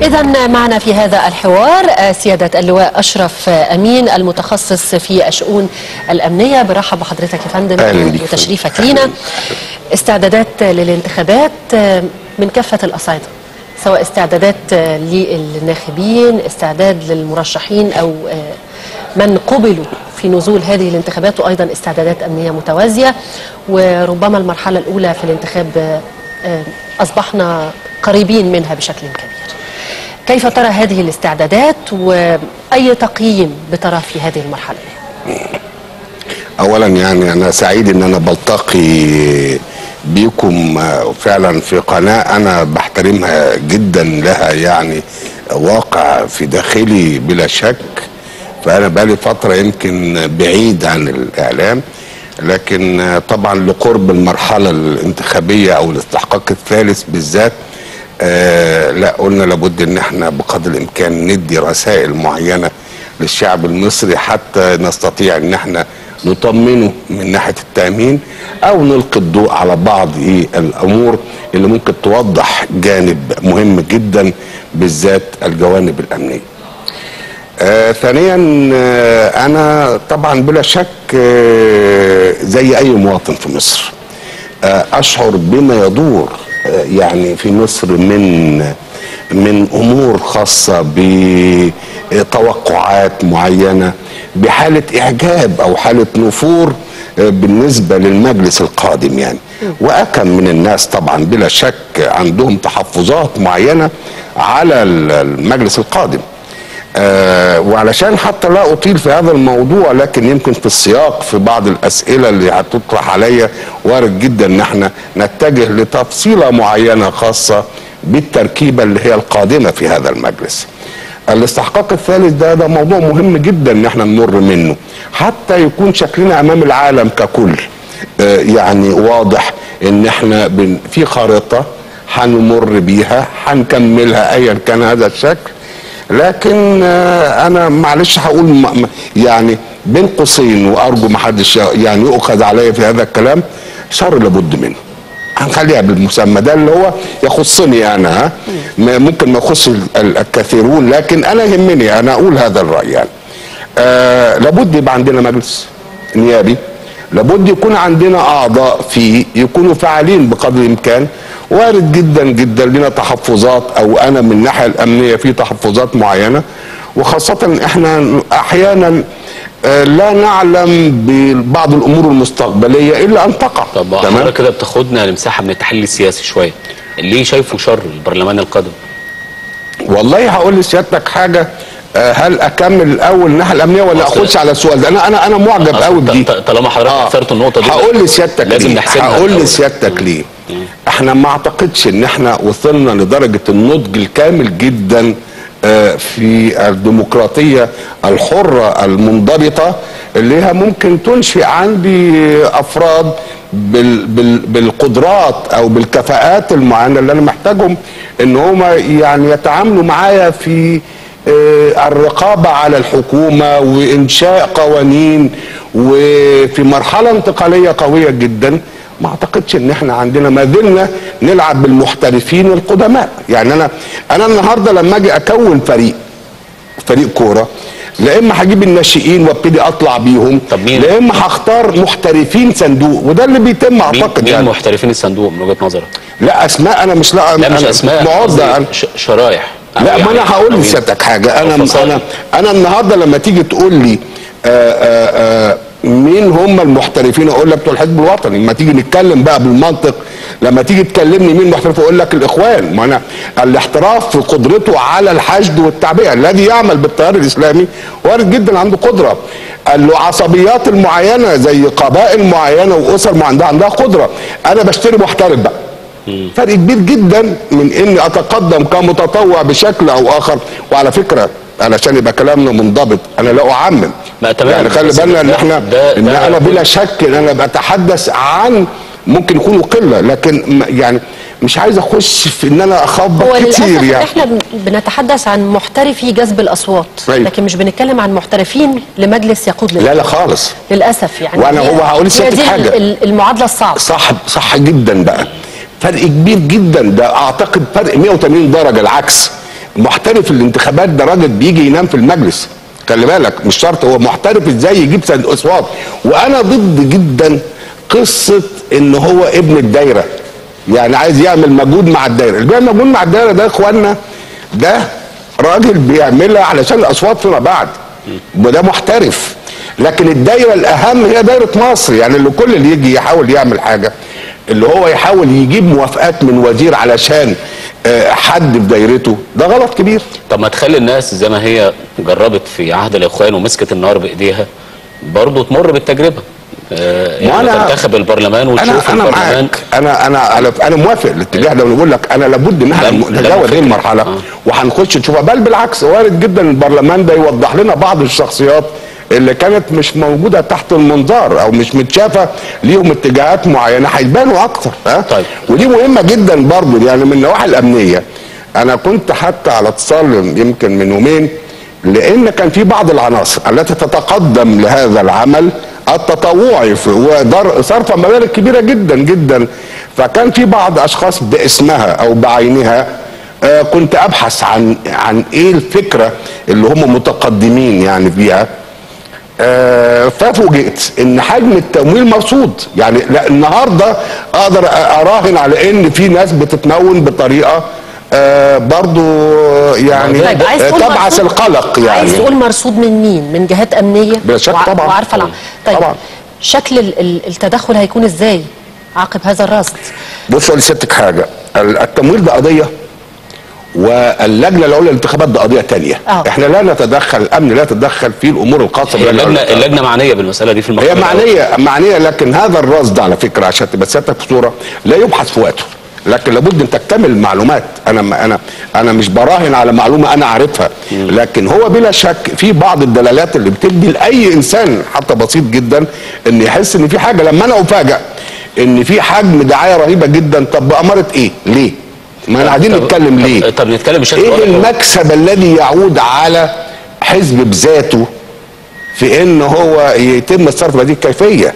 إذا معنا في هذا الحوار سيادة اللواء أشرف أمين المتخصص في الشؤون الأمنية. برحب بحضرتك يا فندم وتشريفك لينا. استعدادات للانتخابات من كافة الأصعدة، سواء استعدادات للناخبين، استعداد للمرشحين أو من قبلوا في نزول هذه الانتخابات، وأيضا استعدادات أمنية متوازية، وربما المرحلة الأولى في الانتخاب أصبحنا قريبين منها بشكل كبير. كيف ترى هذه الاستعدادات وأي تقييم بترى في هذه المرحلة؟ أولا يعني أنا سعيد أن أنا بلتقي بيكم فعلا في قناة أنا بحترمها جدا، لها يعني واقع في داخلي بلا شك. فأنا بقالي فترة يمكن بعيد عن الإعلام، لكن طبعا لقرب المرحلة الانتخابية أو الاستحقاق الثالث بالذات لا قلنا لابد ان احنا بقدر الامكان ندي رسائل معينة للشعب المصري حتى نستطيع ان احنا نطمنه من ناحية التأمين او نلقي الضوء على بعض الامور اللي ممكن توضح جانب مهم جدا بالذات الجوانب الامنية. ثانيا انا طبعا بلا شك زي اي مواطن في مصر اشعر بما يدور يعني في مصر من امور خاصه بتوقعات معينه، بحاله اعجاب او حاله نفور بالنسبه للمجلس القادم يعني. واكم من الناس طبعا بلا شك عندهم تحفظات معينه على المجلس القادم. وعلشان حتى لا اطيل في هذا الموضوع، لكن يمكن في السياق في بعض الاسئله اللي هتطرح عليا وارد جدا ان احنا نتجه لتفصيله معينه خاصه بالتركيبه اللي هي القادمه في هذا المجلس. الاستحقاق الثالث ده موضوع مهم جدا ان احنا نمر منه حتى يكون شكلنا امام العالم ككل يعني واضح ان احنا في خارطه هنمر بيها هنكملها ايا كان هذا الشكل. لكن انا معلش هقول يعني بين قوسين وارجو ما حدش يعني يؤخذ عليا في هذا الكلام، شر لابد منه. هنخليها بالمسمى ده اللي هو يخصني انا، ممكن ما يخص الكثيرون، لكن انا يهمني انا اقول هذا الراي يعني. لابد يبقى عندنا مجلس نيابي، لابد يكون عندنا اعضاء فيه يكونوا فاعلين بقدر الامكان. وارد جدا جدا لنا تحفظات او انا من الناحيه الامنيه في تحفظات معينه، وخاصه احنا احيانا لا نعلم ببعض الامور المستقبليه الا ان تقع. طب حضرتك كده بتاخدنا لمساحه من التحليل السياسي شويه، ليه شايفه شر البرلمان القادم؟ والله هقول لسيادتك حاجه، هل اكمل الاول الناحيه الامنيه ولا اخش على السؤال ده؟ انا معجب قوي بدي. طالما حضرتك اثرت النقطه دي هقول لسيادتك لازم نحسبها. هقول لسيادتك ليه. احنا ما اعتقدش ان احنا وصلنا لدرجه النضج الكامل جدا في الديمقراطيه الحره المنضبطه اللي هي ممكن تنشئ عندي افراد بالقدرات او بالكفاءات المعينه اللي انا محتاجهم ان هم يعني يتعاملوا معايا في الرقابه على الحكومه وانشاء قوانين وفي مرحله انتقاليه قويه جدا. ما اعتقدش ان احنا عندنا ما زلنا نلعب بالمحترفين القدماء. يعني انا النهارده لما اجي اكون فريق كوره، لا اما هجيب الناشئين وابتدي اطلع بيهم، لا اما هختار محترفين صندوق، وده اللي بيتم اعتقد. مين محترفين الصندوق من وجهه نظرك؟ لا اسماء انا مش لا مش اسماء، شرايح. لا يعني ما انا هقول لسيادتك حاجه، انا النهارده لما تيجي تقول لي مين هم المحترفين اقول لك بتوع الحزب الوطني. لما تيجي نتكلم بقى بالمنطق، لما تيجي تكلمني مين محترف اقول لك الاخوان. ما انا الاحتراف في قدرته على الحشد والتعبئه. الذي يعمل بالتيار الاسلامي وارد جدا عنده قدره. العصبيات المعينه زي قبائل معينه واسر عندها قدره. انا بشتري محترف بقى. فرق كبير جدا من اني اتقدم كمتطوع بشكل او اخر. وعلى فكره علشان يبقى كلامنا منضبط، انا لا اعمم يعني، خلي بالنا ان احنا ان انا بلا شك ان انا بتحدث عن ممكن يكونوا قله، لكن يعني مش عايز اخش في ان انا اخبط كتير يعني. احنا بنتحدث عن محترفي جذب الاصوات، لكن مش بنتكلم عن محترفين لمجلس يقود لا خالص للاسف يعني. وانا هقول لسيادتك حاجه، المعادله الصعبه صح جدا بقى. فرق كبير جدا ده، اعتقد فرق 180 درجه العكس. محترف الانتخابات ده راجل بيجي ينام في المجلس، خلي بالك مش شرط هو محترف ازاي يجيب اصوات. وانا ضد جدا قصه ان هو ابن الدايره، يعني عايز يعمل مجهود مع الدايره. اللي بيعمل مجهود مع الدايره ده يا اخوانا ده راجل بيعملها علشان الاصوات فيما بعد، وده محترف. لكن الدايره الاهم هي دايره مصر، يعني اللي كل اللي يجي يحاول يعمل حاجه اللي هو يحاول يجيب موافقات من وزير علشان حد في دايرته، ده غلط كبير. طب ما تخلي الناس زي ما هي جربت في عهد الاخوان ومسكت النار بايديها برضه تمر بالتجربه، يعني تنتخب البرلمان وتشوف البرلمان. انا موافق الاتجاه ده، ونقول لك انا لابد ان احنا نتجاوز هذه المرحله وهنخش نشوفها. بل بالعكس وارد جدا البرلمان ده يوضح لنا بعض الشخصيات اللي كانت مش موجوده تحت المنظار او مش متشافه ليهم اتجاهات معينه هيبانوا اكتر. طيب. ودي مهمه جدا برضه يعني من النواحي الامنيه. انا كنت حتى على اتصال يمكن من يومين، لان كان في بعض العناصر التي تتقدم لهذا العمل التطوعي وصرف مبالغ كبيره جدا جدا، فكان في بعض اشخاص باسمها او بعينها كنت ابحث عن ايه الفكره اللي هم متقدمين يعني فيها. ففوجئت ان حجم التمويل مرصود. يعني لا النهارده اقدر اراهن على ان في ناس بتتمون بطريقه برضو يعني تبعث القلق. يعني عايز تقول مرصود من مين؟ من جهات امنيه بلا شك طبعا وعارفه طيب طبعا. شكل التدخل هيكون ازاي عقب هذا الرصد؟ بص اقول لسيادتك حاجه، التمويل ده قضيه واللجنه العليا للانتخابات ده قضيه ثانيه. احنا لا نتدخل، الامن لا يتدخل في الامور الخاصه اللجنه معنيه بالمساله دي في المقام. هي معنيه لكن هذا الرصد على فكره عشان تبقى سيادتك في صوره لا يبحث في وقته، لكن لابد ان تكتمل المعلومات. انا مش براهن على معلومه انا عارفها، لكن هو بلا شك في بعض الدلالات اللي بتدي لاي انسان حتى بسيط جدا ان يحس ان في حاجه. لما انا افاجئ ان في حجم دعايه رهيبه جدا، طب بأمارة ايه؟ ليه؟ ما احنا قاعدين نتكلم ليه؟ طب نتكلم بشكل ايه المكسب الذي يعود على حزب بذاته في ان هو يتم الصرف بهذه الكيفيه؟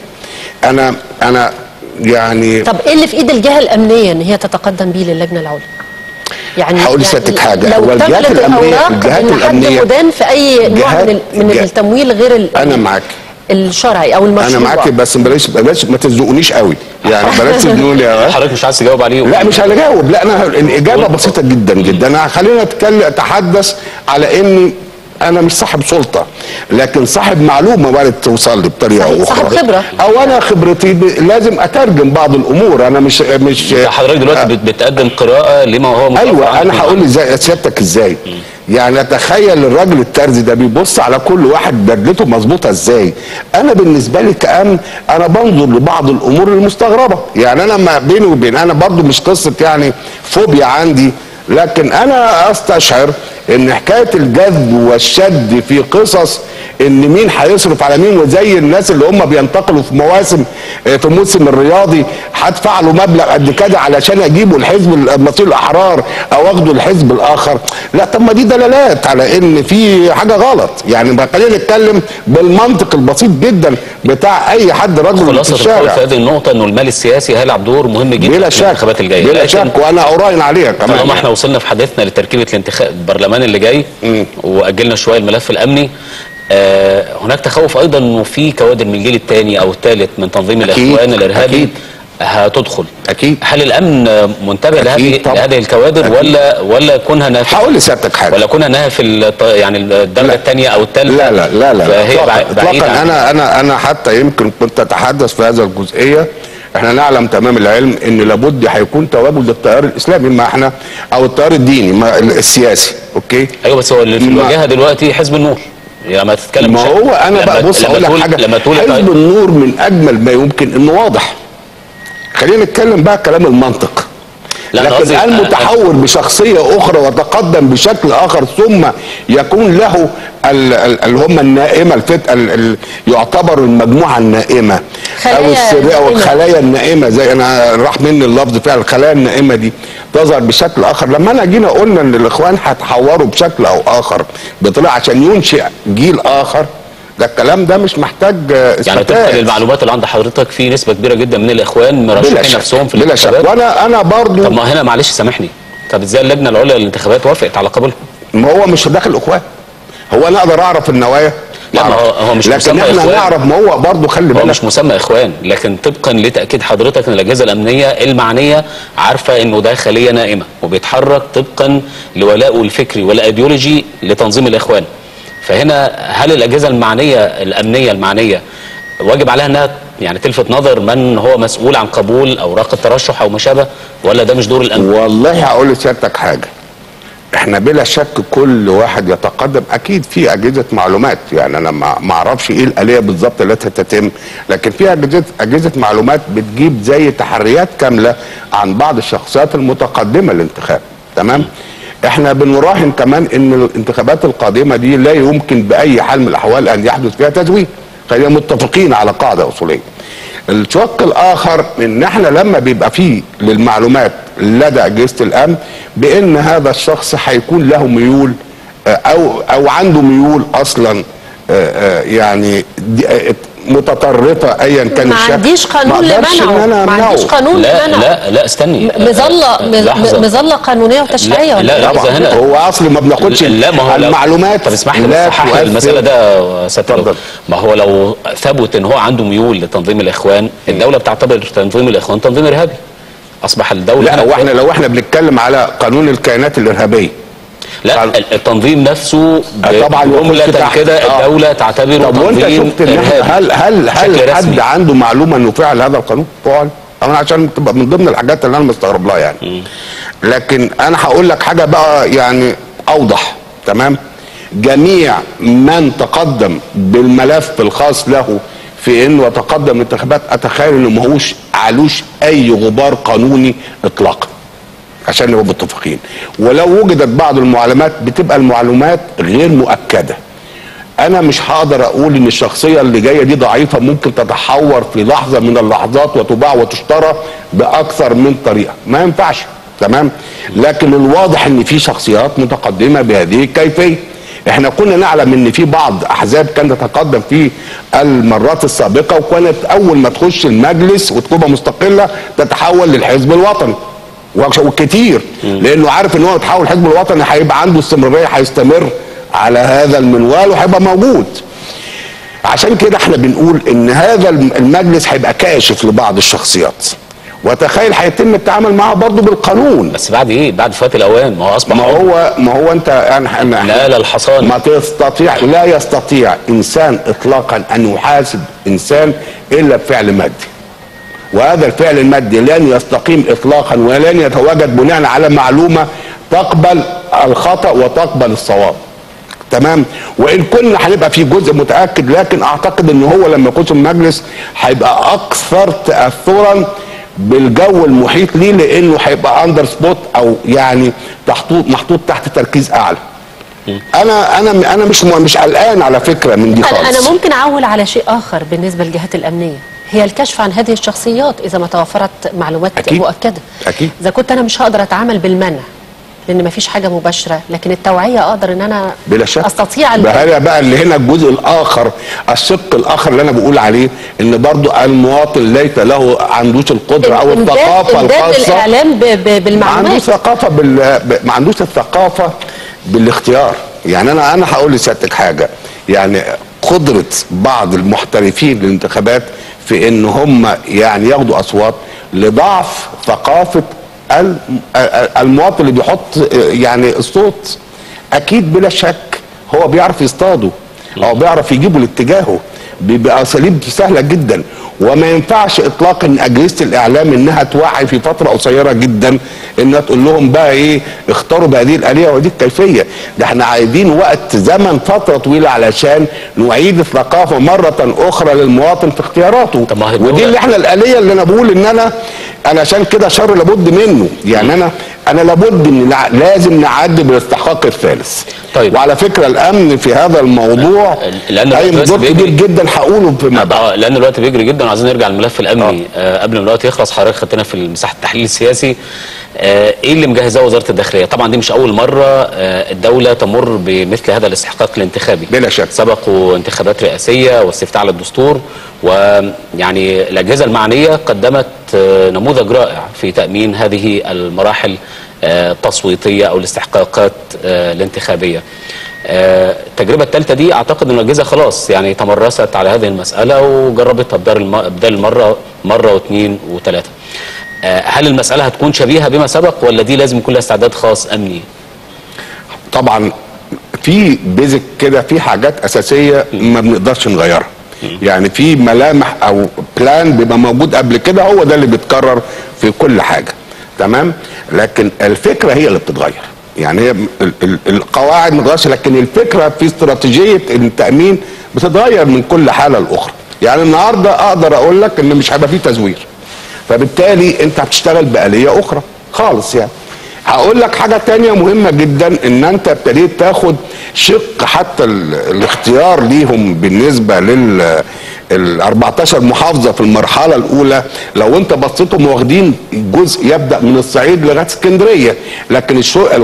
انا يعني طب ايه اللي في ايد الجهه الامنيه ان هي تتقدم بيه للجنه العليا؟ يعني هقول لسيادتك حاجه، لو الجهات الامنيه حد مدان في اي نوع من التمويل غير انا معاك الشرعي او المشروع. انا معاك بس بلاش ما تزنقونيش قوي، يعني بلاش تزنقوني. حضرتك مش عايز تجاوب عليه؟ لا مش هنجاوب، لا انا الاجابه بسيطه جدا جدا. خلينا اتحدث على اني انا مش صاحب سلطه، لكن صاحب معلومه وارد توصل لي بطريقه اخرى، صاحب خبره، او انا خبرتي لازم اترجم بعض الامور. انا مش حضرتك دلوقتي بتقدم قراءه لما هو ايوه انا هقول ازاي سيادتك ازاي. يعني اتخيل الراجل الترزي ده بيبص على كل واحد بدلته مظبوطه ازاي. انا بالنسبه لي كأمن انا بنظر لبعض الامور المستغربه. يعني انا ما بيني وبين انا برضو مش قصه يعني فوبيا عندي، لكن انا استشعر ان حكايه الجذب والشد في قصص ان مين هيصرف على مين، وزي الناس اللي هم بينتقلوا في مواسم في موسم الرياضي هدفع له مبلغ قد كده علشان اجيبه الحزب المصري الاحرار او اخده الحزب الاخر. لا طب ما دي دلالات على ان في حاجه غلط. يعني خلينا نتكلم بالمنطق البسيط جدا بتاع اي حد رجل في الشارع. في هذه النقطه انه المال السياسي هيلعب دور مهم جدا بلا شك في الانتخابات الجايه، بلا شك، وانا اراهن عليها كمان. طالما احنا وصلنا في حديثنا لتركيبه الانتخاب البرلمان اللي جاي واجلنا شويه الملف الامني، هناك تخوف ايضا انه في كوادر من الجيل الثاني او الثالث من تنظيم الاخوان الارهابي هتدخل. اكيد هل الامن منتبه لهذه الكوادر ولا كونها انها هقول لسيادتك حاجه، ولا كونها انها في يعني الدرجه الثانيه او الثالثه؟ لا فهي اطلاقا. انا حتى يمكن كنت اتحدث في هذا الجزئيه. احنا نعلم تمام العلم ان لابد هيكون تواجد التيار الاسلامي ما احنا او التيار الديني السياسي. اوكي ايوه بس هو اللي في الواجهه دلوقتي حزب النور. لما تتكلم ما هو انا بقى بص اقول لك حاجه، حزب النور من اجمل ما يمكن انه واضح. خلينا نتكلم بقى كلام المنطق. لكن المتحور بشخصيه اخرى وتقدم بشكل اخر ثم يكون له اللي هم النائمه يعتبر المجموعه النائمه او السريه او الخلايا النائمه، زي انا راح مني اللفظ فيها الخلايا النائمه دي تظهر بشكل اخر. لما انا جينا قلنا ان الاخوان هيتحوروا بشكل او اخر بطلع عشان ينشئ جيل اخر، ده الكلام ده مش محتاج استفتاء. يعني طبقا للمعلومات اللي عند حضرتك في نسبه كبيره جدا من الاخوان مرشحين نفسهم في الانتخابات. وانا برضو طب ما هنا معلش سامحني، طب ازاي اللجنه العليا للانتخابات وافقت على قبولهم؟ ما هو مش داخل اخوان. هو انا اقدر اعرف النوايا؟ لا ما هو مش لكن احنا إخوان. نعرف، ما هو برضه خلي بالك هو مش مسمى اخوان، لكن طبقا لتاكيد حضرتك ان الاجهزه الامنيه المعنيه عارفه انه ده خليه نائمه وبيتحرك طبقا لولائه الفكري والايديولوجي لتنظيم الاخوان. فهنا هل الاجهزه الامنيه المعنيه واجب عليها انها يعني تلفت نظر من هو مسؤول عن قبول اوراق الترشح او ما شابه، ولا ده مش دور الامن؟ والله هقول لسيادتك حاجه، احنا بلا شك كل واحد يتقدم اكيد في اجهزه معلومات، يعني انا ما اعرفش ايه الاليه بالظبط التي تتم، لكن في اجهزه معلومات بتجيب زي تحريات كامله عن بعض الشخصيات المتقدمه للانتخاب. تمام؟ احنا بنراهن كمان ان الانتخابات القادمه دي لا يمكن باي حال من الاحوال ان يحدث فيها تزوير، خلينا متفقين على قاعده اصوليه. الشق الاخر ان احنا لما بيبقى فيه للمعلومات لدى اجهزه الامن بان هذا الشخص هيكون له ميول او عنده ميول اصلا يعني متطرفه ايا كان الشكل، ما عنديش قانون لمنعه، ما عنديش قانون لمنعه. لا استني، مظله قانونيه وتشريعيه. لا هنا هو اصلا ما بناخدش المعلومات. طب اسمح لي اصحح المساله ده ستفضل. ما هو لو ثبت ان هو عنده ميول لتنظيم الاخوان، الدوله بتعتبر تنظيم الاخوان تنظيم ارهابي، اصبح الدوله. لا لو احنا بنتكلم على قانون الكيانات الارهابيه، لا التنظيم نفسه طبعا جملة كده الدولة تعتبره طب وانت شفت ان هل حد عنده معلومه انه فعل هذا القانون؟ طبعا انا عشان تبقى من ضمن الحاجات اللي انا مستغرب لها يعني. لكن انا هقول لك حاجه بقى يعني اوضح. تمام؟ جميع من تقدم بالملف الخاص له في انه يتقدم الانتخابات اتخيل انه ما هوش علوش اي غبار قانوني اطلاقا، عشان نبقى متفقين. ولو وجدت بعض المعلومات بتبقى المعلومات غير مؤكده. انا مش هقدر اقول ان الشخصيه اللي جايه دي ضعيفه، ممكن تتحور في لحظه من اللحظات وتباع وتشترى باكثر من طريقه، ما ينفعش. تمام؟ لكن الواضح ان في شخصيات متقدمه بهذه الكيفيه. احنا كنا نعلم ان في بعض احزاب كانت تتقدم في المرات السابقه، وكانت اول ما تخش المجلس وتبقى مستقله تتحول للحزب الوطني، وكتير لانه عارف ان هو يتحول الحزب الوطني هيبقى عنده استمراريه، هيستمر على هذا المنوال وهيبقى موجود. عشان كده احنا بنقول ان هذا المجلس هيبقى كاشف لبعض الشخصيات، وتخيل هيتم التعامل معه برضه بالقانون. بس بعد ايه؟ بعد فوات الاوان. ما هو اصبح ما هو انت لا الحصان لا يستطيع انسان اطلاقا ان يحاسب انسان الا بفعل مادي، وهذا الفعل المادي لن يستقيم اطلاقا ولن يتواجد بناء على معلومه تقبل الخطا وتقبل الصواب. تمام؟ وان كنا هنبقى في جزء متاكد، لكن اعتقد ان هو لما يكون في المجلس هيبقى اكثر تاثرا بالجو المحيط ليه، لانه هيبقى اندر سبوت او يعني محطوط تحت تركيز اعلى. انا مش قلقان على فكره من دي خالص. انا ممكن اعول على شيء اخر بالنسبه للجهات الامنيه، هي الكشف عن هذه الشخصيات اذا ما توفرت معلومات مؤكده. اكيد اذا كنت انا مش هقدر اتعامل بالمنع لان ما فيش حاجه مباشره، لكن التوعيه اقدر ان انا بلا شك استطيع بقى اللي هنا الجزء الاخر، الشق الاخر اللي انا بقول عليه، ان برضو المواطن ليس له عندوش القدره او الثقافه الخاصه الاعلام بالمعلومات، ما عندوش الثقافه بالاختيار. يعني انا هقول لسيادتك حاجه، يعني قدره بعض المحترفين للانتخابات في ان هم يعني ياخدوا اصوات لضعف ثقافه المواطن اللي بيحط يعني الصوت. اكيد بلا شك هو بيعرف يصطاده او بيعرف يجيبه لاتجاهه باساليب سهله جدا، وما ينفعش اطلاقا ان اجهزه الاعلام انها توعي في فتره قصيره جدا، انها تقول لهم بقى ايه اختاروا بهذه الاليه وهذه الكيفيه. ده احنا عايزين وقت زمن فتره طويله علشان نعيد الثقافه مره اخرى للمواطن في اختياراته. ودي اللي احنا الاليه اللي انا بقول ان انا عشان كده شر لابد منه. يعني انا لابد ان لازم نعدي بالاستحقاق الثالث. طيب. وعلى فكره الامن في هذا الموضوع قايم بدور كبير جدا هقوله فيما بعد. لان الوقت بيجري جدا وعايزين نرجع للملف الامني. قبل ما الوقت يخلص، حضرتك خدتنا في مساحه التحليل السياسي. ايه اللي مجهزاه وزاره الداخليه؟ طبعا دي مش اول مره الدوله تمر بمثل هذا الاستحقاق الانتخابي بلا شك. سبقوا انتخابات رئاسيه واستفتاء على الدستور، ويعني الاجهزه المعنيه قدمت نموذج رائع في تامين هذه المراحل تصويتيه او الاستحقاقات الانتخابيه. التجربه الثالثه دي اعتقد ان الاجهزه خلاص يعني تمرست على هذه المساله وجربتها بدل مره واثنين وثلاثه. هل المساله هتكون شبيهه بما سبق ولا دي لازم يكون لها استعداد خاص امني؟ طبعا في بيزك كده، في حاجات اساسيه ما بنقدرش نغيرها. يعني في ملامح او بلان بيبقى موجود قبل كده، هو ده اللي بيتكرر في كل حاجه، تمام؟ لكن الفكره هي اللي بتتغير. يعني هي القواعد ما بتتغيرش، لكن الفكره في استراتيجيه التامين بتتغير من كل حاله لاخرى. يعني النهارده اقدر اقول لك ان مش هيبقى فيه تزوير، فبالتالي انت هتشتغل بآلية اخرى خالص. يعني هقول لك حاجة تانية مهمة جدا، ان انت ابتديت تاخد شق حتى الاختيار ليهم بالنسبة لل 14 محافظة في المرحلة الاولى. لو انت بصيتهم واخدين جزء يبدأ من الصعيد لغاية اسكندرية، لكن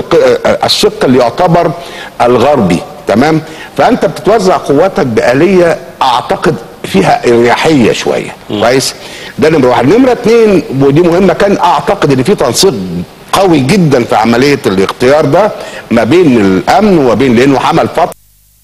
الشق اللي يعتبر الغربي، تمام؟ فانت بتتوزع قواتك بآلية اعتقد فيها اريحيه شويه. كويس؟ ده نمره واحد. نمره اثنين ودي مهمه، كان اعتقد ان في تنسيق قوي جدا في عمليه الاختيار ده ما بين الامن وبين، لانه عمل فتره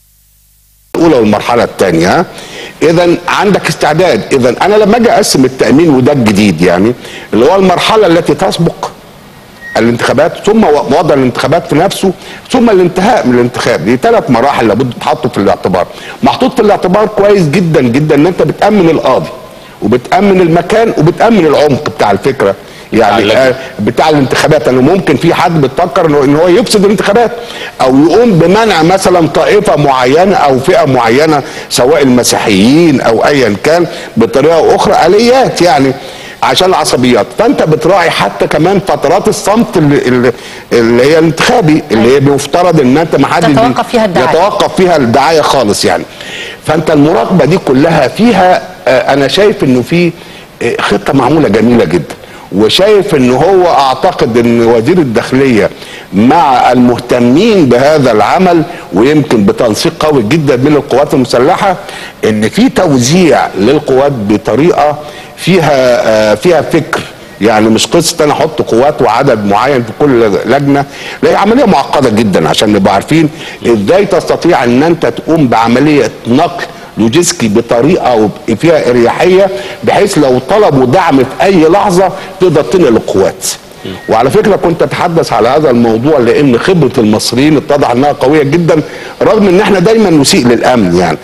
الاولى والمرحله الثانيه. اذا عندك استعداد. اذا انا لما اجي اقسم التامين، وده الجديد يعني، اللي هو المرحله التي تسبق الانتخابات، ثم وضع الانتخابات في نفسه، ثم الانتهاء من الانتخاب. دي 3 مراحل لابد تحطوا في الاعتبار. محطوط في الاعتبار كويس جدا جدا ان انت بتامن القاضي وبتامن المكان وبتامن العمق بتاع الفكره، يعني بتاع الانتخابات. لانه ممكن في حد بيفكر ان هو يفسد الانتخابات او يقوم بمنع مثلا طائفه معينه او فئه معينه، سواء المسيحيين او ايا كان، بطريقه اخرى، اليات يعني عشان العصبيات. فانت بتراعي حتى كمان فترات الصمت اللي هي الانتخابي، اللي هي بيفترض ان انت ما حد يتوقف فيها الدعايه خالص يعني. فانت المراقبه دي كلها فيها انا شايف انه في خطه معموله جميله جدا، وشايف ان هو اعتقد ان وزير الداخليه مع المهتمين بهذا العمل، ويمكن بتنسيق قوي جدا من القوات المسلحه، ان في توزيع للقوات بطريقه فيها فكر. يعني مش قصه انا احط قوات وعدد معين في كل لجنه، لا، هي عمليه معقده جدا عشان نبقى عارفين ازاي تستطيع ان انت تقوم بعمليه نقل لوجستي بطريقه فيها اريحيه، بحيث لو طلبوا دعم في اي لحظه تقدر تنقل القوات. وعلى فكره كنت اتحدث على هذا الموضوع لان خبره المصريين اتضح انها قويه جدا، رغم ان احنا دايما نسيء للامن يعني.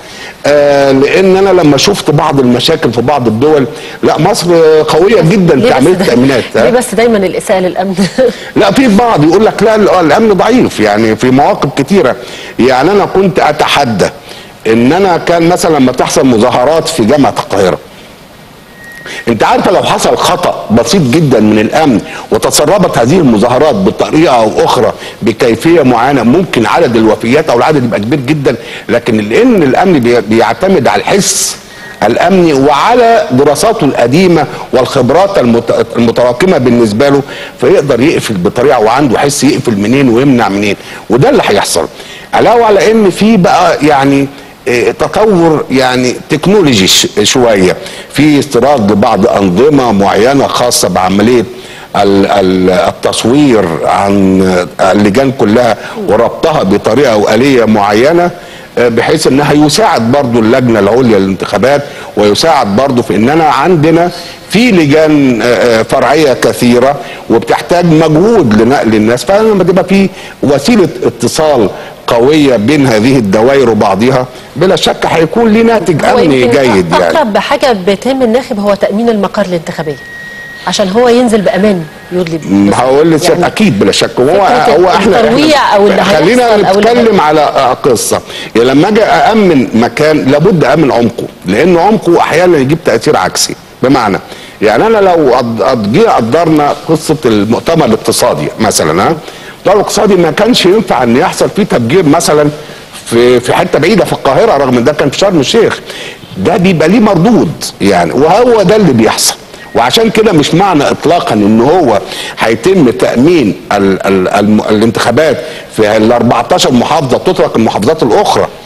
لان انا لما شفت بعض المشاكل في بعض الدول، لا مصر قويه جدا في عمليه التامينات. ليه بس دايما الاساءه للامن؟ لا، في بعض يقول لك لا الامن ضعيف يعني في مواقف كتيره. يعني انا كنت اتحدى ان انا كان مثلا لما تحصل مظاهرات في جامعه القاهره، انت عارفه لو حصل خطأ بسيط جدا من الامن وتسربت هذه المظاهرات بطريقه او اخرى بكيفيه معينه، ممكن عدد الوفيات او العدد يبقى كبير جدا. لكن لان الامن بيعتمد على الحس الامني وعلى دراساته القديمه والخبرات المتراكمه بالنسبه له، فيقدر يقفل بطريقه وعنده حس يقفل منين ويمنع منين. وده اللي هيحصل. علاوه على ان في بقى يعني تطور يعني تكنولوجي شويه في استيراد لبعض انظمه معينه خاصه بعمليه التصوير عن اللجان كلها وربطها بطريقه واليه معينه، بحيث انها يساعد برضو اللجنه العليا للانتخابات، ويساعد برضو في اننا عندنا في لجان فرعيه كثيره وبتحتاج مجهود لنقل الناس. فلما تبقى في وسيله اتصال قويه بين هذه الدوائر وبعضها، بلا شك هيكون ليه ناتج امني جيد. يعني اقرب حاجه بتهم الناخب هو تامين المقر الانتخابيه عشان هو ينزل بامان يدلي. هقول لك يعني اكيد بلا شك. هو احنا خلينا نتكلم على قصه. يعني لما اجي امن مكان لابد امن عمقه، لان عمقه احيانا يجيب تاثير عكسي. بمعنى يعني انا لو قدرنا قصه المؤتمر الاقتصادي مثلا، المؤتمر الاقتصادي ما كانش ينفع ان يحصل فيه تفجير مثلا في حته بعيده في القاهره، رغم ان ده كان في شرم الشيخ. ده بيبقى ليه مردود يعني، وهو ده اللي بيحصل. وعشان كده مش معنى اطلاقا ان هو هيتم تامين الانتخابات في ال 14 محافظه تترك المحافظات الاخرى.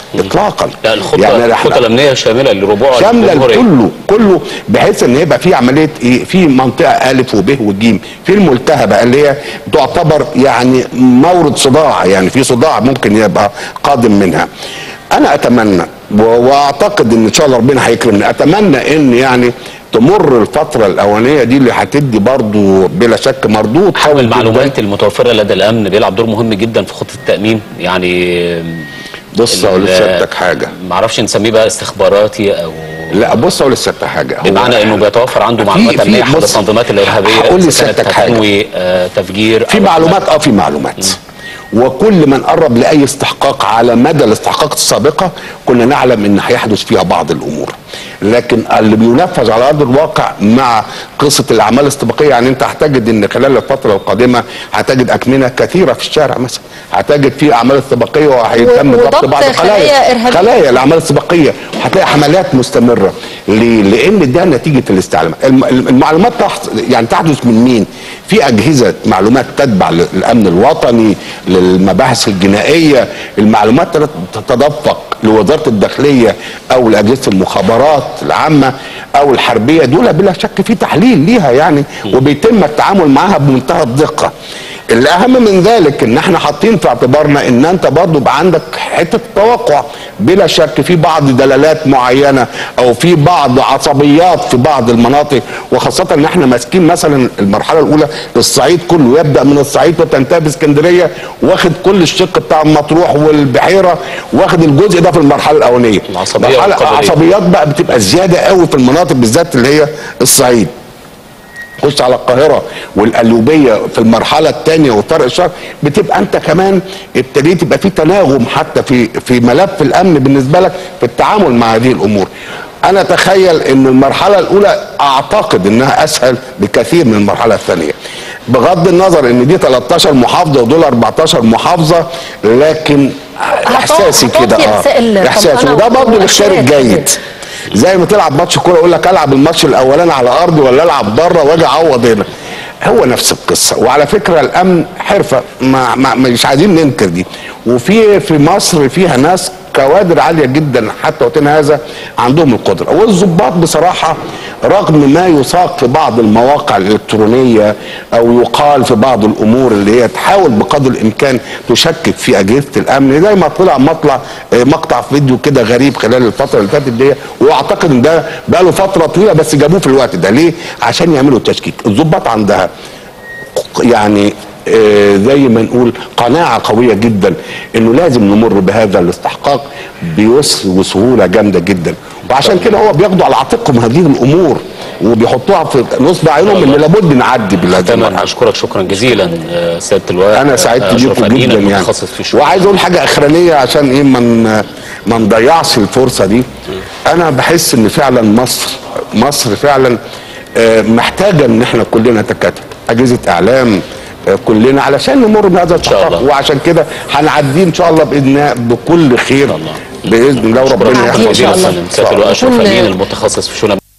اطلاقا. لا الخطه الامنيه شامله لربوع شامله كله بحيث ان يبقى في عمليه ايه، في منطقه الف وب وج في الملتهبه اللي هي تعتبر يعني مورد صداع، يعني في صداع ممكن يبقى قادم منها. انا اتمنى واعتقد ان شاء الله ربنا هيكرمني، اتمنى ان يعني تمر الفترة الأولانية دي اللي هتدي برضو بلا شك مردود. حول المعلومات المتوفرة لدى الأمن بيلعب دور مهم جدا في خطة التأمين. يعني بص أقول لسيادتك حاجة، معرفش نسميه بقى استخباراتي أو لا، بص أقول لسيادتك حاجة، بمعنى إنه بيتوفر عنده معلومات أمنية حول التنظيمات الإرهابية. هقول لسيادتك حاجة، تنوي تفجير في معلومات في معلومات وكل من قرب لاي استحقاق على مدى الاستحقاقات السابقه كنا نعلم ان هيحدث فيها بعض الامور، لكن اللي بينفذ على ارض الواقع مع قصه الاعمال الاستباقيه، يعني انت هتجد ان خلال الفتره القادمه هتجد اكمنه كثيره في الشارع مثلا، هتجد في اعمال استباقيه وهيتم ضبط بعض خلايا الاعمال الاستباقيه، وهتلاقي حملات مستمره. ليه؟ لان ده نتيجه الاستعلام. المعلومات يعني تحدث من مين؟ في اجهزه معلومات تتبع للامن الوطني، للمباحث الجنائيه، المعلومات تتدفق لوزاره الداخليه او لاجهزه المخابرات العامه او الحربيه، دول بلا شك في تحليل ليها يعني، وبيتم التعامل معها بمنتهى الدقه. الاهم من ذلك ان احنا حاطين في اعتبارنا ان انت برضو يبقى عندك حته توقع، بلا شك في بعض دلالات معينه او في بعض عصبيات في بعض المناطق، وخاصه ان احنا ماسكين مثلا المرحله الاولى الصعيد كله، يبدا من الصعيد وتنتهي باسكندريه، واخد كل الشق بتاع مطروح والبحيره، واخد الجزء ده في المرحله الاولانيه. العصبيات بقى بتبقى زياده قوي في المناطق بالذات اللي هي الصعيد. خش على القاهره والقليوبيه في المرحله الثانيه وطرق الشرق، بتبقى انت كمان ابتديت يبقى في تناغم حتى في ملف الامن بالنسبه لك في التعامل مع هذه الامور. انا اتخيل ان المرحله الاولى اعتقد انها اسهل بكثير من المرحله الثانيه، بغض النظر ان دي 13 محافظه ودول 14 محافظه، لكن احساسي كده احساسي، وده برضه الاختيار الجيد. زي ما تلعب ماتش كوره يقول لك العب الماتش الاولاني على ارضي ولا العب بره واجي اعوض هنا، هو نفس القصه. وعلى فكره الامن حرفه، مش عايزين ننكر دي، وفي مصر فيها ناس كوادر عاليه جدا حتى وقتنا هذا عندهم القدره، والضباط بصراحه رغم ما يساق في بعض المواقع الالكترونيه او يقال في بعض الامور اللي هي تحاول بقدر الامكان تشكك في اجهزه الامن، زي ما طلع مقطع فيديو كده غريب خلال الفتره اللي فاتت دي، واعتقد ان ده بقى له فتره طويله بس جابوه في الوقت ده. ليه؟ عشان يعملوا تشكيك. الضباط عندها يعني زي ما نقول قناعة قوية جدا انه لازم نمر بهذا الاستحقاق بيسر وسهولة جامدة جدا، وعشان كده هو بياخدوا على عاتقهم هذه الامور وبيحطوها في نصب عينهم ان لابد نعدي بالهذا. تمام، اشكرك شكرا جزيلا سيادة اللواء. انا سعدت بيكم جدا يعني، وعايز اقول حاجة اخرانية عشان ايه ما نضيعش الفرصة دي. انا بحس ان فعلا مصر فعلا محتاجة ان احنا كلنا نتكاتف، اجهزة اعلام كلنا، علشان نمر بهذا التحقق، وعشان كده هنعديه ان شاء الله بكل خير باذن الله، وربنا يحفظنا. سيادة اللواء اشرف امين المتخصص في شؤون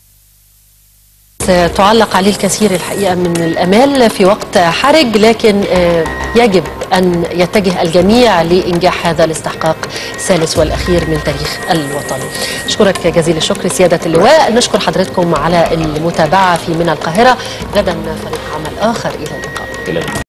تعلق عليه الكثير الحقيقة من الأمال في وقت حرج، لكن يجب أن يتجه الجميع لإنجاح هذا الاستحقاق الثالث والأخير من تاريخ الوطن. أشكرك جزيل الشكر سيادة اللواء. نشكر حضراتكم على المتابعة في من القاهرة. غدا فريق عمل آخر، إلى اللقاء.